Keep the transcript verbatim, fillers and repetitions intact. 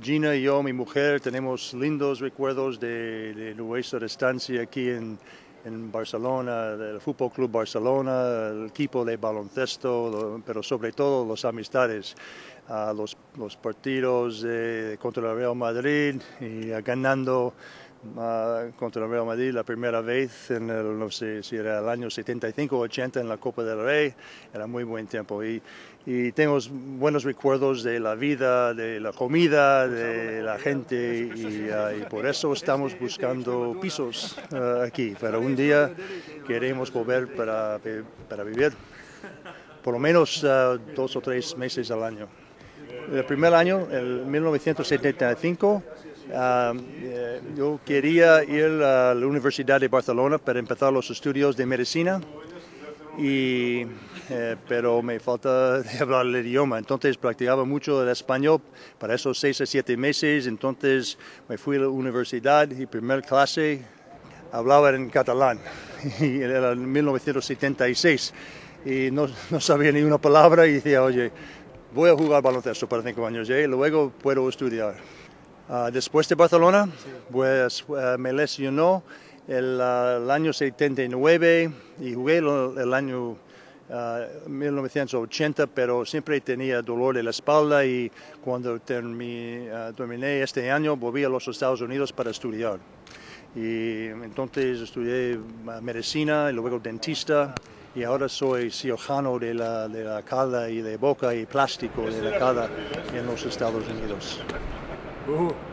Gina y yo, mi mujer, tenemos lindos recuerdos de, de nuestra estancia aquí en, en Barcelona, del Fútbol Club Barcelona, el equipo de baloncesto, pero sobre todo las amistades, uh, los, los partidos eh, contra el Real Madrid y uh, ganando uh, contra el Real Madrid la primera vez en el, no sé si era el año setenta y cinco o ochenta en la Copa del Rey. Era muy buen tiempo y, y tengo buenos recuerdos de la vida, de la comida, de la gente y, uh, y por eso estamos buscando pisos uh, aquí. Pero un día queremos volver para, para vivir por lo menos uh, dos o tres meses al año. El primer año, en mil novecientos setenta y cinco, uh, eh, yo quería ir a la Universidad de Barcelona para empezar los estudios de medicina, y, eh, pero me falta de hablar el idioma, entonces practicaba mucho el español para esos seis o siete meses, entonces me fui a la universidad y primer clase hablaba en catalán, y era en mil novecientos setenta y seis, y no, no sabía ni una palabra y decía, oye, voy a jugar baloncesto para cinco años y luego puedo estudiar. Uh, después de Barcelona, pues uh, me lesionó el, uh, el año setenta y nueve y jugué el, el año uh, mil novecientos ochenta, pero siempre tenía dolor de la espalda y cuando termi, uh, terminé este año volví a los Estados Unidos para estudiar. Y entonces estudié uh, medicina y luego dentista. Y ahora soy cirujano de la, de la cara y de boca y plástico de la cara en los Estados Unidos. Uh.